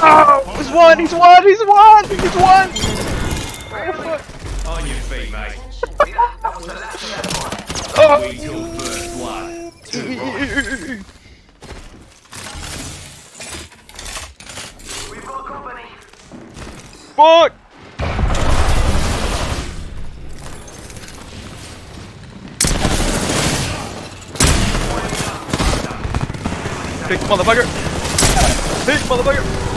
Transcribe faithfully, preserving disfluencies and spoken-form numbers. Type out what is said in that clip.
Oh, he's one, he's one, he's one, he's one! Oh, fuck. On your feet, mate. Oh. We till first blood. Two right. We've got company. Fuck! Big motherfucker! Big motherfucker!